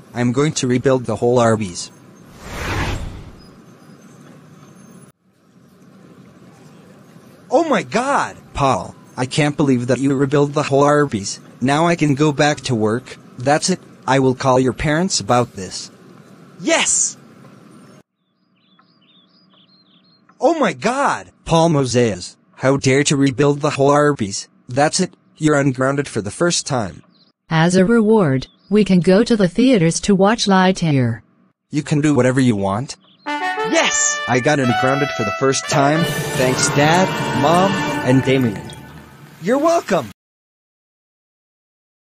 I'm going to rebuild the whole Arby's. Oh my God! Paul, I can't believe that you rebuilt the whole Arby's. Now I can go back to work. That's it. I will call your parents about this. Yes! Oh my God! Paul Mosaic, how dare to rebuild the whole Arby's. That's it. You're ungrounded for the first time. As a reward, we can go to the theaters to watch Lightyear. You can do whatever you want. Yes! I got ungrounded for the first time. Thanks Dad, Mom, and Damien. You're welcome!